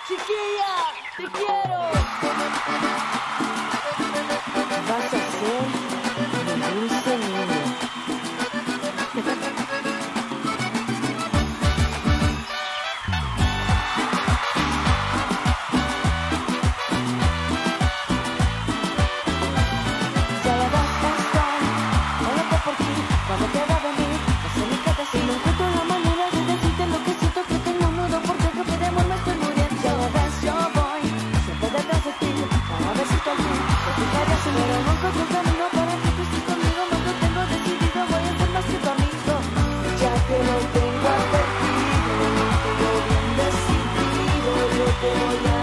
Chiquilla, te quiero. Vas a ser mi dulce niño. Ya la vas a estar, loco por ti, cuando te va a venir. No sé ni qué decir, no encuentro la manera de decirte lo que siento, que tengo un nudo por dentro, que de amor me estoy muriendo. Ya la ves, yo voy, siempre detrás de ti, para ver si tú al fin te fijarías en él. No encuentro un camino para que tú estés conmigo, no lo tengo decidido, voy a ser más que tu amigo. Ya que lo tengo advertido, lo tengo bien decidido, yo te voy a